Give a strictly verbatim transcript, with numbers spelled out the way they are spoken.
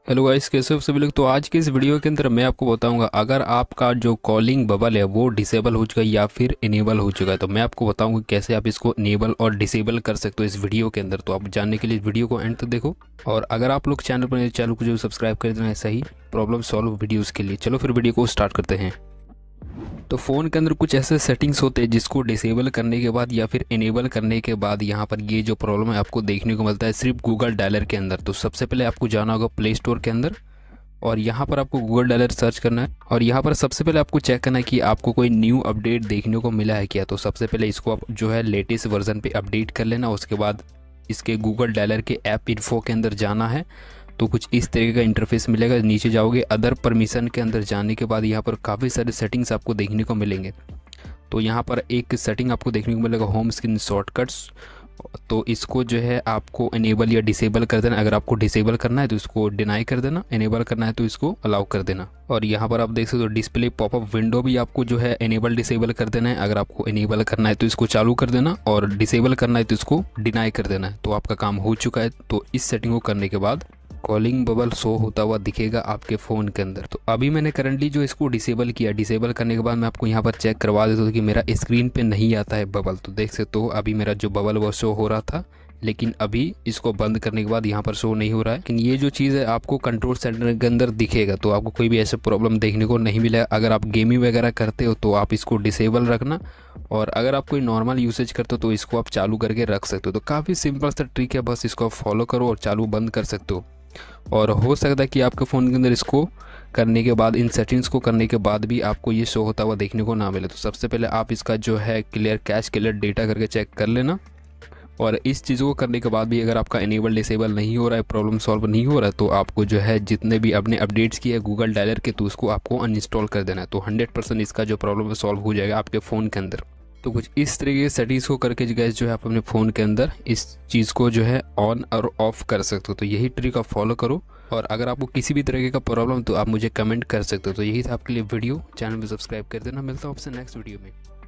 Hello guys, कैसे हो सभी लोग। तो आज के इस वीडियो के अंदर मैं आपको बताऊंगा, अगर आपका जो कॉलिंग बबल है वो डिसेबल हो चुका है या फिर इनेबल हो चुका है, तो मैं आपको बताऊंगा कैसे आप इसको इनेबल और डिसेबल कर सकते हो इस वीडियो के अंदर। तो आप जानने के लिए इस वीडियो को एंड तक देखो, और अगर आप लोग चैनल पर चैनल को जो सब्सक्राइब कर देना है सही प्रॉब्लम सॉल्व वीडियोज़ के लिए। चलो फिर वीडियो को स्टार्ट करते हैं। तो फ़ोन के अंदर कुछ ऐसे सेटिंग्स होते हैं जिसको डिसेबल करने के बाद या फिर इनेबल करने के बाद यहाँ पर ये जो प्रॉब्लम है आपको देखने को मिलता है सिर्फ गूगल डायलर के अंदर। तो सबसे पहले आपको जाना होगा प्ले स्टोर के अंदर, और यहाँ पर आपको गूगल डायलर सर्च करना है, और यहाँ पर सबसे पहले आपको चेक करना है कि आपको कोई न्यू अपडेट देखने को मिला है क्या। तो सबसे पहले इसको आप जो है लेटेस्ट वर्जन पे अपडेट कर लेना। उसके बाद इसके गूगल डायलर के ऐप इन्फो के अंदर जाना है, तो कुछ इस तरीके का इंटरफेस मिलेगा। नीचे जाओगे, अदर परमिशन के अंदर जाने के बाद यहाँ पर काफ़ी सारे सेटिंग्स आपको देखने को मिलेंगे। तो यहाँ पर एक सेटिंग आपको देखने को मिलेगा होम स्क्रीन शॉर्टकट्स। तो इसको जो है आपको इनेबल या डिसेबल कर देना। अगर आपको डिसेबल करना है तो इसको डिनाई कर देना, इनेबल करना है तो इसको अलाउ कर देना। और यहाँ पर आप देख सकते हो डिस्प्ले पॉपअप विंडो भी आपको जो है इनेबल डिसेबल कर देना है। अगर आपको इनेबल करना है तो इसको चालू कर देना, और डिसेबल करना है तो इसको डिनाई कर देना है। तो आपका काम हो चुका है। तो इस सेटिंग को करने के बाद कॉलिंग बबल शो होता हुआ दिखेगा आपके फ़ोन के अंदर। तो अभी मैंने करंटली जो इसको डिसेबल किया, डिसेबल करने के बाद मैं आपको यहाँ पर चेक करवा देता हूँ कि मेरा स्क्रीन पे नहीं आता है बबल। तो देख सकते हो अभी मेरा जो बबल वो शो हो रहा था, लेकिन अभी इसको बंद करने के बाद यहाँ पर शो नहीं हो रहा है। लेकिन ये जो चीज़ है आपको कंट्रोल सेंटर के अंदर दिखेगा, तो आपको कोई भी ऐसे प्रॉब्लम देखने को नहीं मिलेगा। अगर आप गेमिंग वगैरह करते हो तो आप इसको डिसेबल रखना, और अगर आप कोई नॉर्मल यूसेज करते हो तो इसको आप चालू करके रख सकते हो। तो काफ़ी सिंपल सा ट्रिक है, बस इसको आप फॉलो करो और चालू बंद कर सकते हो। और हो सकता है कि आपके फ़ोन के अंदर इसको करने के बाद, इन सेटिंग्स को करने के बाद भी आपको ये शो होता हुआ देखने को ना मिले। तो सबसे पहले आप इसका जो है क्लियर कैश क्लियर डेटा करके चेक कर लेना। और इस चीज़ों को करने के बाद भी अगर आपका इनेबल डिसेबल नहीं हो रहा है, प्रॉब्लम सॉल्व नहीं हो रहा है, तो आपको जो है जितने भी अपने अपडेट्स किए हैं गूगल डायलर के, तो उसको आपको अनइंस्टॉल कर देना है। तो हंड्रेड परसेंट इसका जो प्रॉब्लम है सॉल्व हो जाएगा आपके फ़ोन के अंदर। तो कुछ इस तरीके की सेटिंग्स को करके गैस जो है आप अपने फ़ोन के अंदर इस चीज़ को जो है ऑन और ऑफ कर सकते हो। तो यही ट्रिक आप फॉलो करो, और अगर आपको किसी भी तरीके का प्रॉब्लम तो आप मुझे कमेंट कर सकते हो। तो यही था आपके लिए वीडियो। चैनल में सब्सक्राइब कर देना। मिलता हूँ आपसे नेक्स्ट वीडियो में।